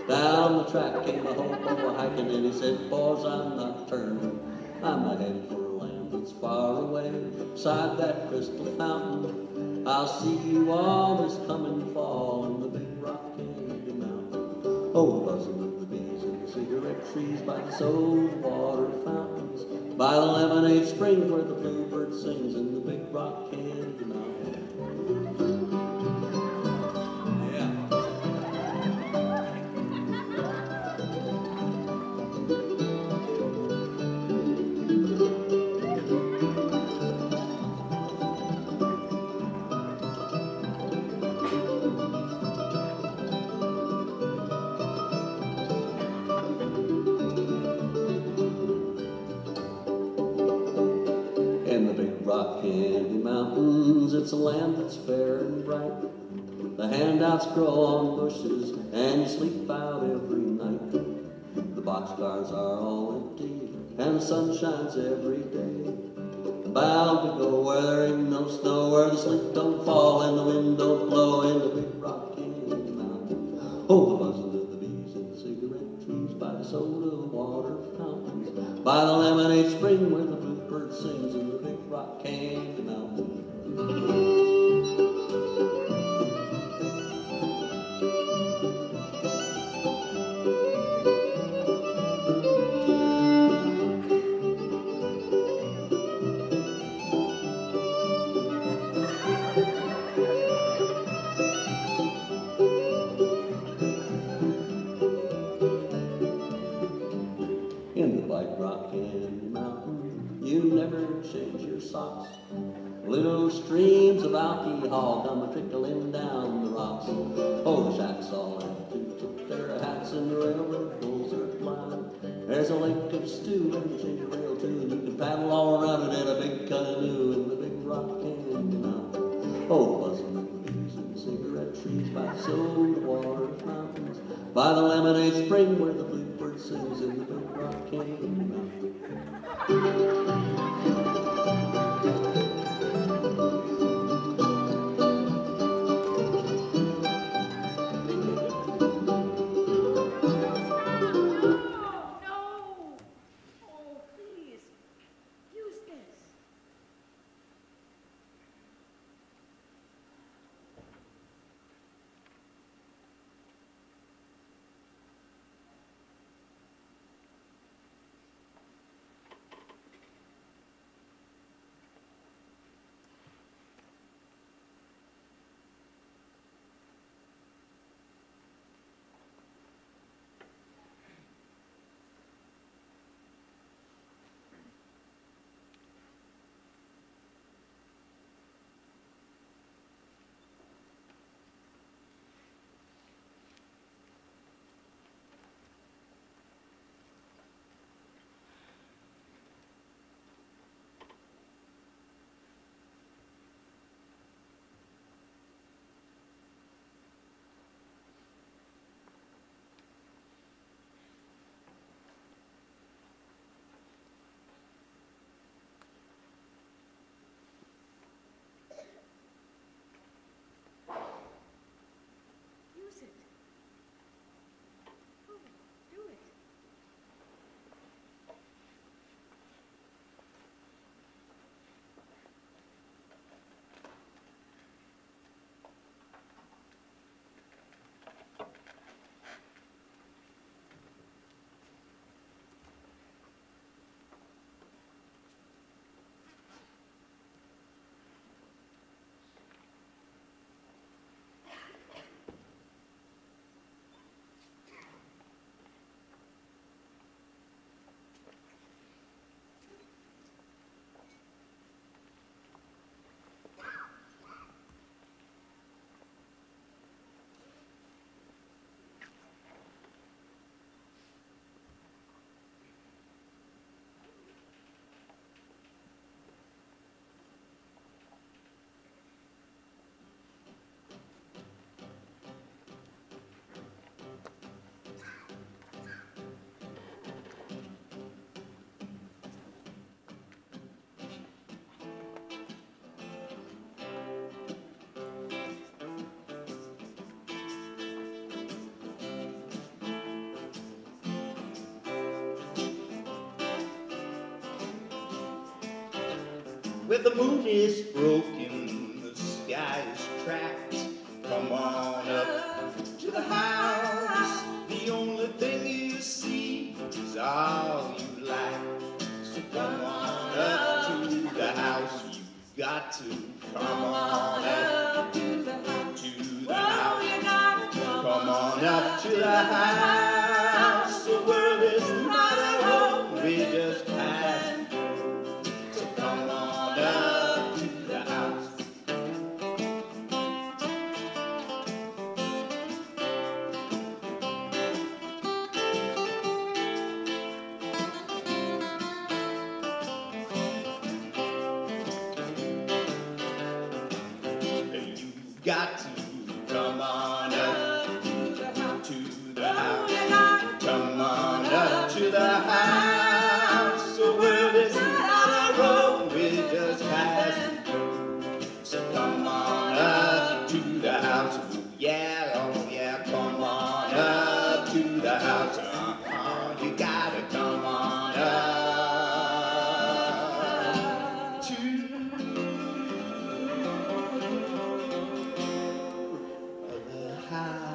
Down the track came a hobo hiking, and he said, boys, I'm not turning. I'm headed for a land that's far away, beside that crystal fountain. I'll see you all this coming fall in the big rock candy mountain. Oh, the buzzing of the bees and the cigarette trees by the soda water fountains, by the lemonade spring where the bluebird sings in the big rock candy mountain. Rock Candy Mountains, it's a land that's fair and bright. The handouts grow on bushes and you sleep out every night. The boxcars are all empty and the sun shines every day. Bound to go where there ain't no snow, where the sleet don't fall and the wind don't blow in the big Rock Candy Mountain. Oh, the buzzing of the bees and the cigarette trees by the soda water fountains, by the lemonade spring where the bluebird sings in the big Rock Candy Mountain. In the Big Rock Candy Mountain, you never change your socks. Little streams of alcohol come a-trickling down the rocks. Oh, the shacks all have to tip their hats and the railroad poles are flying. There's a lake of stew and a ginger ale too. You can paddle all around it in a big canoe in the Big Rock Candy Mountain. Oh, buzzing of the bees and the cigarette trees by the soda water fountains, by the lemonade spring where the bluebird sings in the Big Rock Candy Mountain. where the moon is broken, the sky is cracked. Come on up to the house. The only thing you see is all you lack. So come on up to the house. You've got to come on up to the house. Come on up to the house. The world is not a home, we just pass. So come on up to the house. You've got to come on up to the house. Come on up to the house. The world is not a road, we just pass. So come on up to the house. Oh yeah, come on up to the house. You gotta come on up to the house.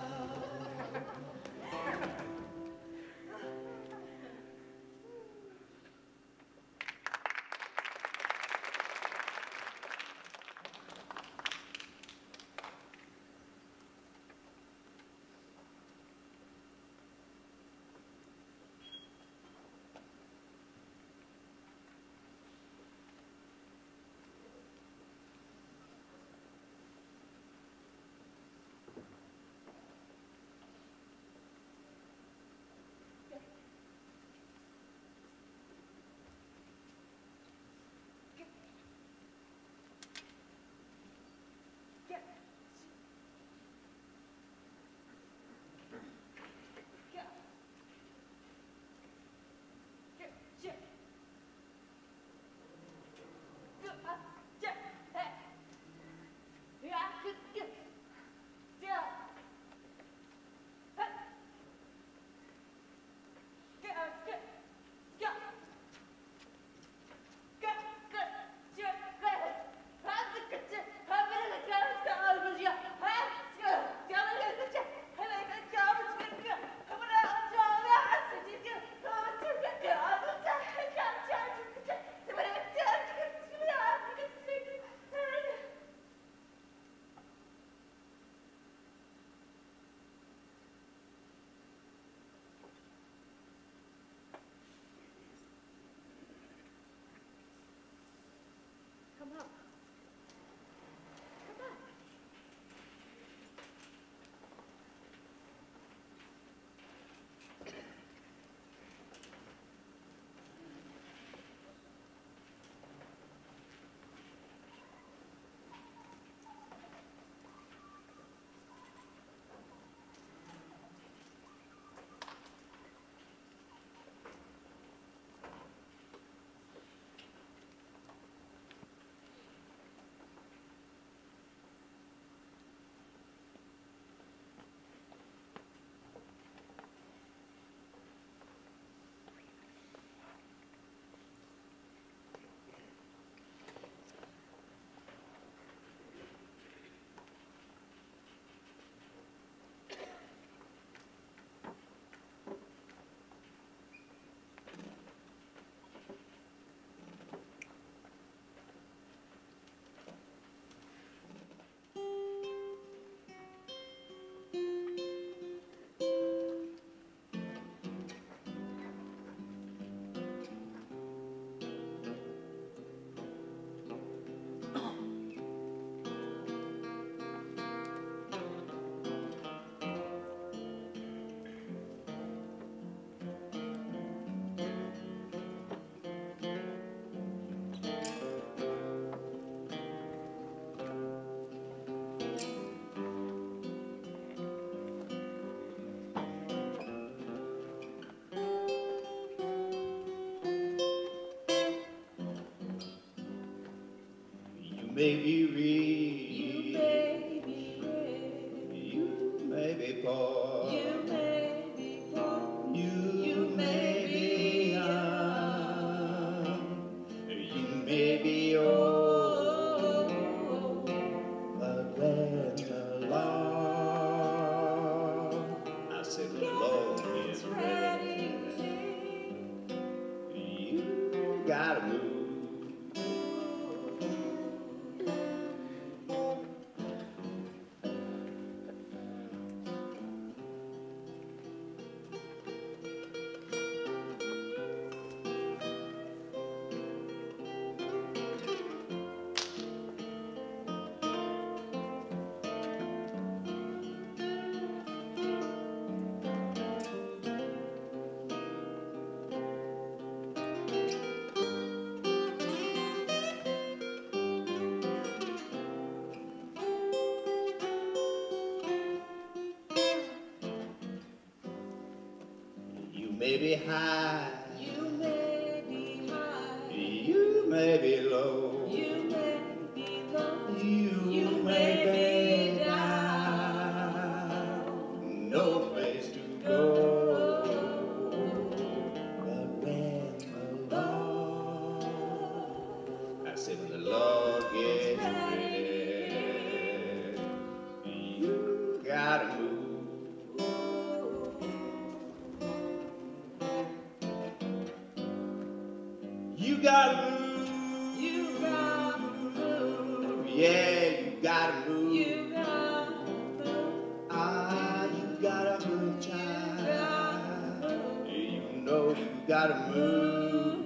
may be real, you may be brave, you may be poor, you may be poor, you may be young, you may be old. gotta move. May be high, you may be high, you may be low, you may be low, you may be down, no place to go, but when the Lord, I said when the Lord gets ready, you gotta move. You gotta move. you gotta move, Yeah, you gotta move. you gotta move, Ah, you gotta move, child. gotta move. You know you gotta move.